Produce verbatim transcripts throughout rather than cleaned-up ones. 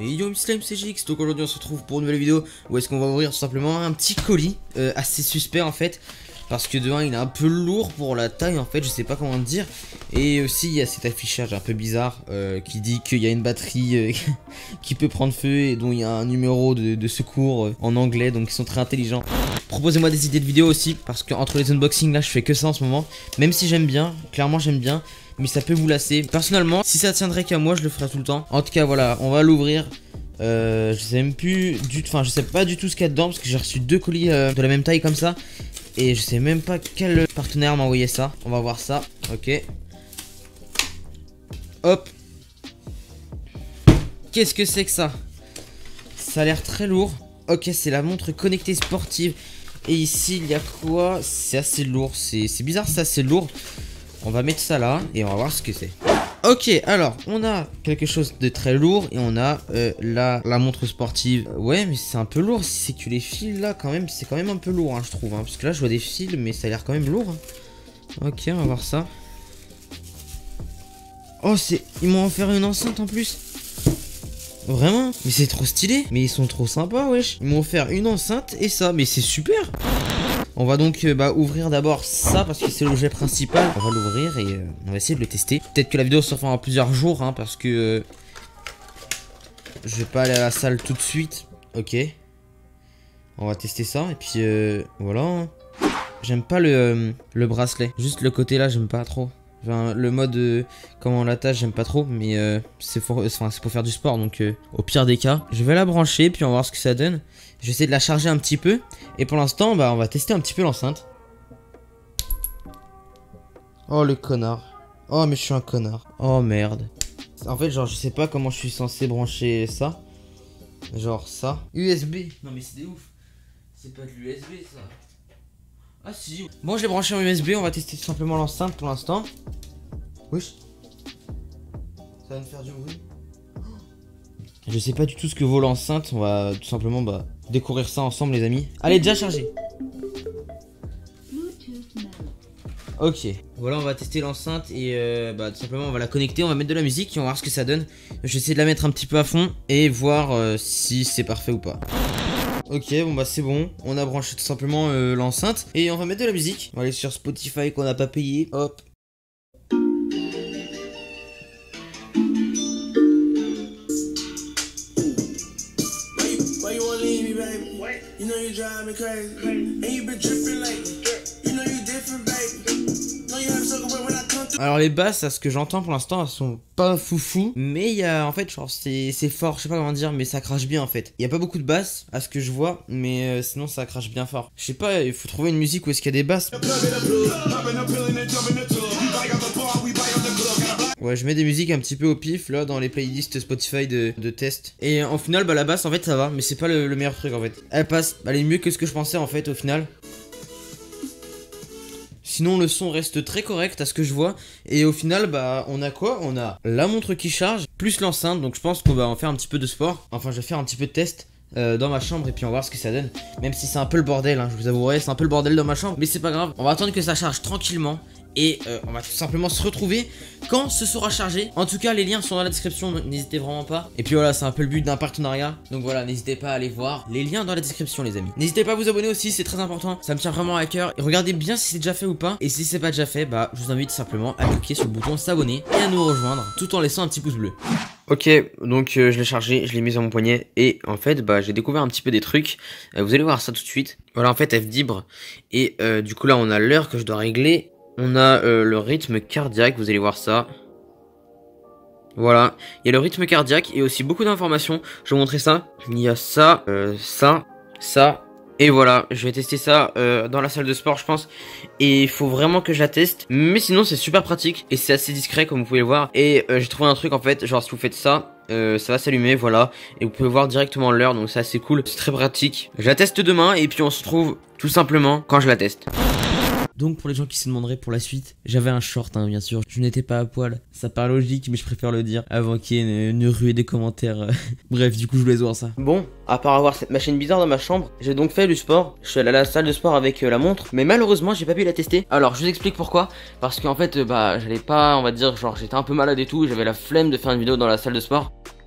Et yo Slime C G X, donc aujourd'hui on se retrouve pour une nouvelle vidéo où est-ce qu'on va ouvrir tout simplement un petit colis euh, assez suspect en fait. Parce que de un il est un peu lourd pour la taille en fait, je sais pas comment dire. Et aussi il y a cet affichage un peu bizarre euh, qui dit qu'il y a une batterie euh, qui peut prendre feu et dont il y a un numéro de, de secours euh, en anglais, donc ils sont très intelligents. Proposez-moi des idées de vidéos aussi, parce qu'entre les unboxings là je fais que ça en ce moment. Même si j'aime bien, clairement j'aime bien, mais ça peut vous lasser. Personnellement, si ça tiendrait qu'à moi, je le ferais tout le temps. En tout cas, voilà, on va l'ouvrir. Euh, je sais même plus du, enfin, je sais pas du tout ce qu'il y a dedans parce que j'ai reçu deux colis euh, de la même taille comme ça, et je sais même pas quel partenaire m'a envoyé ça. On va voir ça. Ok. Hop. Qu'est-ce que c'est que ça? Ça a l'air très lourd. Ok, c'est la montre connectée sportive. Et ici, il y a quoi? C'est assez lourd. C'est bizarre, c'est assez lourd. On va mettre ça là et on va voir ce que c'est. Ok, alors on a quelque chose de très lourd et on a euh, la, la montre sportive. Ouais, mais c'est un peu lourd. Si c'est que les fils là, quand même, c'est quand même un peu lourd, hein, je trouve. Hein, parce que là, je vois des fils, mais ça a l'air quand même lourd. Hein. Ok, on va voir ça. Oh, c'est. Ils m'ont offert une enceinte en plus. Vraiment? Mais c'est trop stylé. Mais ils sont trop sympas, wesh. Ils m'ont offert une enceinte et ça. Mais c'est super. On va donc euh, bah, ouvrir d'abord ça parce que c'est l'objet principal. On va l'ouvrir et euh, on va essayer de le tester. Peut-être que la vidéo se fera en plusieurs jours hein, parce que euh, je vais pas aller à la salle tout de suite. Ok. On va tester ça et puis euh, voilà. J'aime pas le, euh, le bracelet. Juste le côté là, j'aime pas trop. Enfin, le mode euh, comment on l'attache, j'aime pas trop. Mais euh, c'est pour, enfin, pour faire du sport. Donc euh, au pire des cas, je vais la brancher puis on va voir ce que ça donne. Je vais essayer de la charger un petit peu. Et pour l'instant, bah, on va tester un petit peu l'enceinte. Oh, le connard. Oh, mais je suis un connard. Oh, merde. En fait, genre, je sais pas comment je suis censé brancher ça. Genre ça. U S B. Non, mais c'est des ouf. C'est pas de l'U S B, ça. Ah, si. Bon, je l'ai branché en U S B. On va tester tout simplement l'enceinte pour l'instant. Wesh. Ça va me faire du bruit. Je sais pas du tout ce que vaut l'enceinte. On va tout simplement bah, découvrir ça ensemble, les amis. Allez, déjà chargé. Ok, voilà, on va tester l'enceinte et euh, bah, tout simplement on va la connecter, on va mettre de la musique et on va voir ce que ça donne. Je vais essayer de la mettre un petit peu à fond et voir euh, si c'est parfait ou pas. Ok, bon bah c'est bon, on a branché tout simplement euh, l'enceinte et on va mettre de la musique. On va aller sur Spotify qu'on n'a pas payé, hop. Alors les basses, à ce que j'entends pour l'instant, elles sont pas foufou, mais il y a en fait genre c'est fort, je sais pas comment dire, mais ça crache bien en fait. Il y a pas beaucoup de basses à ce que je vois, mais euh, sinon ça crache bien fort. Je sais pas, il faut trouver une musique où est-ce qu'il y a des basses. Ouais, je mets des musiques un petit peu au pif là dans les playlists Spotify de, de test. Et en final, bah la basse en fait ça va, mais c'est pas le, le meilleur truc en fait. Elle passe, elle est mieux que ce que je pensais en fait au final. Sinon le son reste très correct à ce que je vois. Et au final bah on a quoi? On a la montre qui charge plus l'enceinte. Donc je pense qu'on va en faire un petit peu de sport. Enfin je vais faire un petit peu de test euh, dans ma chambre et puis on va voir ce que ça donne. Même si c'est un peu le bordel hein, je vous avouerai, c'est un peu le bordel dans ma chambre, mais c'est pas grave. On va attendre que ça charge tranquillement. Et euh, on va tout simplement se retrouver quand ce sera chargé. En tout cas les liens sont dans la description, donc n'hésitez vraiment pas. Et puis voilà, c'est un peu le but d'un partenariat. Donc voilà, n'hésitez pas à aller voir les liens dans la description les amis. N'hésitez pas à vous abonner aussi, c'est très important. Ça me tient vraiment à cœur. Et regardez bien si c'est déjà fait ou pas. Et si c'est pas déjà fait, bah je vous invite simplement à cliquer sur le bouton s'abonner et à nous rejoindre tout en laissant un petit pouce bleu. Ok, donc euh, je l'ai chargé, je l'ai mis à mon poignet. Et en fait bah j'ai découvert un petit peu des trucs. euh, Vous allez voir ça tout de suite. Voilà, en fait elle vibre. Et euh, du coup là on a l'heure que je dois régler. On a euh, le rythme cardiaque, vous allez voir ça. Voilà, il y a le rythme cardiaque et aussi beaucoup d'informations. Je vais vous montrer ça. Il y a ça, euh, ça, ça. Et voilà, je vais tester ça euh, dans la salle de sport je pense. Et il faut vraiment que je la teste. Mais sinon c'est super pratique et c'est assez discret comme vous pouvez le voir. Et euh, j'ai trouvé un truc en fait, genre si vous faites ça, euh, ça va s'allumer, voilà. Et vous pouvez voir directement l'heure, donc c'est assez cool. C'est très pratique. Je la teste demain et puis on se retrouve tout simplement quand je la teste. Donc pour les gens qui se demanderaient pour la suite, j'avais un short hein, bien sûr, je n'étais pas à poil. Ça paraît logique mais je préfère le dire avant qu'il y ait une, une ruée des commentaires. Bref, du coup je voulais voir ça. Bon, à part avoir cette machine bizarre dans ma chambre, j'ai donc fait du sport. Je suis allé à la salle de sport avec euh, la montre, mais malheureusement j'ai pas pu la tester. Alors je vous explique pourquoi. Parce qu'en fait euh, bah j'allais pas, on va dire, genre j'étais un peu malade et tout, j'avais la flemme de faire une vidéo dans la salle de sport.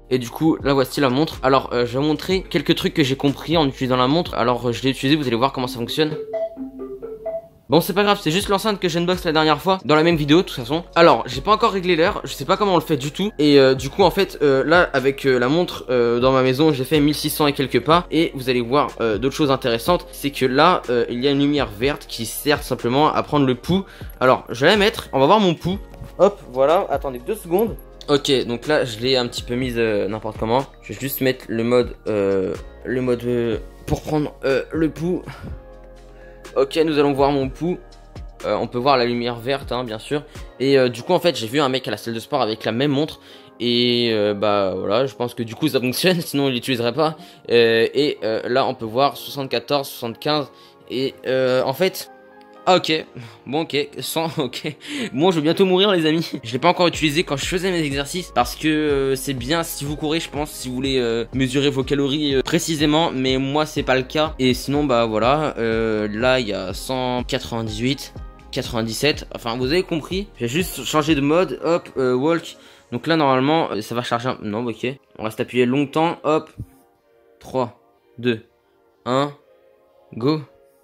Et du coup là voici la montre. Alors euh, je vais vous montrer quelques trucs que j'ai compris en utilisant la montre. Alors euh, je l'ai utilisé, vous allez voir comment ça fonctionne. Bon c'est pas grave, c'est juste l'enceinte que j'unbox la dernière fois dans la même vidéo de toute façon. Alors j'ai pas encore réglé l'heure, je sais pas comment on le fait du tout. Et euh, du coup en fait euh, là avec euh, la montre euh, dans ma maison j'ai fait mille six cents et quelques pas. Et vous allez voir euh, d'autres choses intéressantes. C'est que là euh, il y a une lumière verte qui sert simplement à prendre le pouls. Alors je vais la mettre, on va voir mon pouls. Hop voilà, attendez deux secondes. Ok donc là je l'ai un petit peu mise euh, n'importe comment. Je vais juste mettre le mode euh, Le mode euh, pour prendre euh, le pouls. Ok, nous allons voir mon pouls. Euh, on peut voir la lumière verte, hein, bien sûr. Et euh, du coup, en fait, j'ai vu un mec à la salle de sport avec la même montre. Et euh, bah voilà, je pense que du coup ça fonctionne, sinon il l'utiliserait pas. Euh, et euh, là, on peut voir soixante-quatorze, soixante-quinze. Et euh, en fait... Ah ok, bon ok, cent, ok. Bon je vais bientôt mourir les amis. Je l'ai pas encore utilisé quand je faisais mes exercices. Parce que euh, c'est bien si vous courez je pense. Si vous voulez euh, mesurer vos calories euh, précisément. Mais moi c'est pas le cas. Et sinon bah voilà, euh, là il y a cent quatre-vingt-dix-huit, quatre-vingt-dix-sept. Enfin vous avez compris. J'ai juste changé de mode, hop, euh, walk. Donc là normalement euh, ça va charger un... Non ok, on reste appuyé longtemps, hop. Trois, deux, un, go.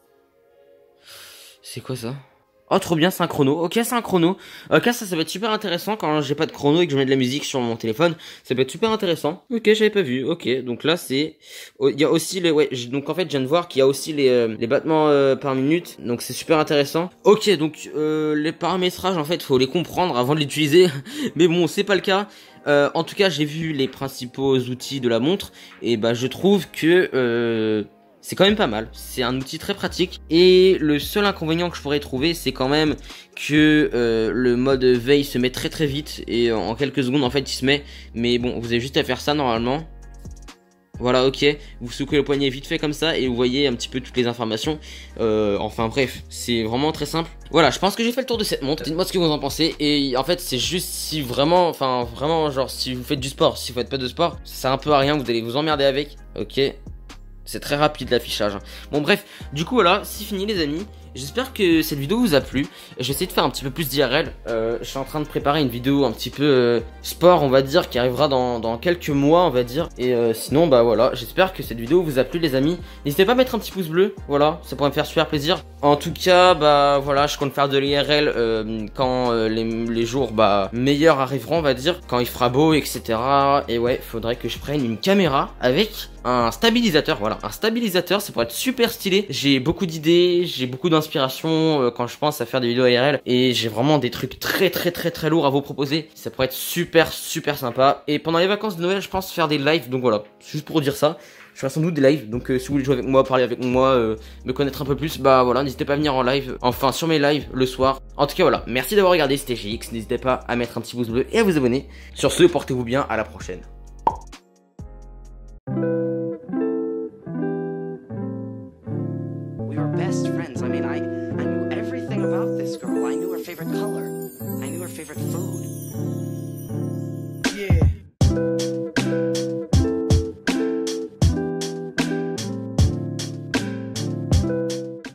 C'est quoi ça? Oh trop bien, c'est un chrono. Ok, c'est un chrono. Ok, ça ça va être super intéressant quand j'ai pas de chrono et que je mets de la musique sur mon téléphone. Ça peut être super intéressant. Ok, j'avais pas vu. Ok, donc là c'est... Il y a aussi les... Ouais, donc en fait je viens de voir qu'il y a aussi les, euh, les battements euh, par minute. Donc c'est super intéressant. Ok, donc euh, les paramétrages en fait faut les comprendre avant de l'utiliser. Mais bon, c'est pas le cas. Euh, en tout cas j'ai vu les principaux outils de la montre. Et bah je trouve que... Euh, c'est quand même pas mal, c'est un outil très pratique. Et le seul inconvénient que je pourrais trouver, c'est quand même que euh, le mode veille se met très très vite. Et en quelques secondes en fait il se met. Mais bon, vous avez juste à faire ça normalement. Voilà, ok, vous secouez le poignet vite fait comme ça et vous voyez un petit peu toutes les informations. euh, Enfin bref, c'est vraiment très simple. Voilà, je pense que j'ai fait le tour de cette montre. Dites-moi ce que vous en pensez. Et en fait c'est juste si vraiment, enfin vraiment genre si vous faites du sport, si vous faites pas de sport, ça sert un peu à rien, vous allez vous emmerder avec. Ok, c'est très rapide l'affichage. Bon bref, du coup voilà, c'est fini les amis. J'espère que cette vidéo vous a plu. Je vais essayer de faire un petit peu plus d'I R L. euh, Je suis en train de préparer une vidéo un petit peu euh, sport on va dire, qui arrivera dans, dans quelques mois on va dire. Et euh, sinon bah voilà, j'espère que cette vidéo vous a plu les amis. N'hésitez pas à mettre un petit pouce bleu, voilà, ça pourrait me faire super plaisir. En tout cas bah voilà, je compte faire de l'I R L euh, quand euh, les, les jours bah meilleurs arriveront on va dire. Quand il fera beau etc. Et ouais, faudrait que je prenne une caméra avec un stabilisateur, voilà, un stabilisateur, ça pourrait être super stylé. J'ai beaucoup d'idées, j'ai beaucoup d'inspiration euh, quand je pense à faire des vidéos I R L. Et j'ai vraiment des trucs très très très très lourds à vous proposer. Ça pourrait être super super sympa. Et pendant les vacances de Noël je pense faire des lives, donc voilà, juste pour dire ça. Je ferai sans doute des lives, donc euh, si vous voulez jouer avec moi, parler avec moi, euh, me connaître un peu plus, bah voilà, n'hésitez pas à venir en live, enfin sur mes lives le soir. En tout cas voilà, merci d'avoir regardé, c'était G X, n'hésitez pas à mettre un petit pouce bleu et à vous abonner. Sur ce, portez-vous bien, à la prochaine. We were best friends. I mean, I, I knew everything about this girl. I knew her favorite color. I knew her favorite food.